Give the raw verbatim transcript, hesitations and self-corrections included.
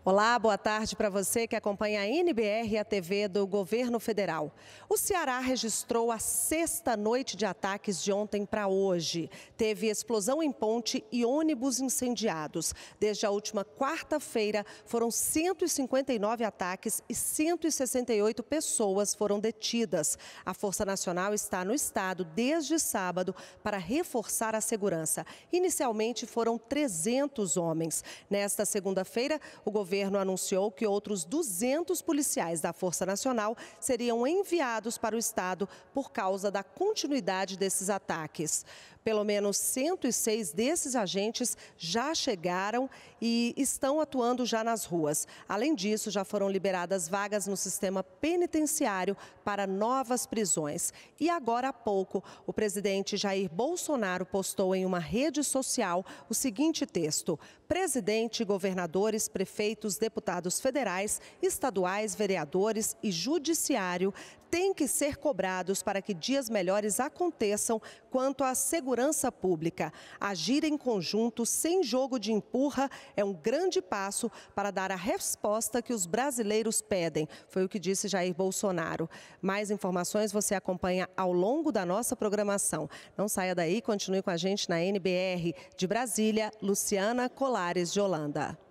Olá, boa tarde para você que acompanha a N B R e a T V do Governo Federal. O Ceará registrou a sexta noite de ataques de ontem para hoje. Teve explosão em ponte e ônibus incendiados. Desde a última quarta-feira, foram cento e cinquenta e nove ataques e cento e sessenta e oito pessoas foram detidas. A Força Nacional está no estado desde sábado para reforçar a segurança. Inicialmente foram trezentos homens. Nesta segunda-feira, o governo O governo anunciou que outros duzentos policiais da Força Nacional seriam enviados para o estado por causa da continuidade desses ataques. Pelo menos cento e seis desses agentes já chegaram e estão atuando já nas ruas. Além disso, já foram liberadas vagas no sistema penitenciário para novas prisões. E agora há pouco, o presidente Jair Bolsonaro postou em uma rede social o seguinte texto: presidente, governadores, prefeitos, deputados federais, estaduais, vereadores e judiciário têm que ser cobrados para que dias melhores aconteçam quanto à segurança pública. Agir em conjunto, sem jogo de empurra, é um grande passo para dar a resposta que os brasileiros pedem. Foi o que disse Jair Bolsonaro. Mais informações você acompanha ao longo da nossa programação. Não saia daí, continue com a gente na N B R. De Brasília, Luciana Colares de Holanda.